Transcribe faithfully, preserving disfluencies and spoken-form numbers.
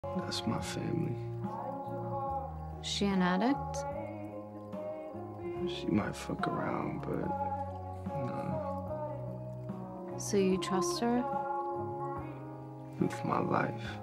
That's my family. Is she an addict? She might fuck around, but no. So you trust her? With my life.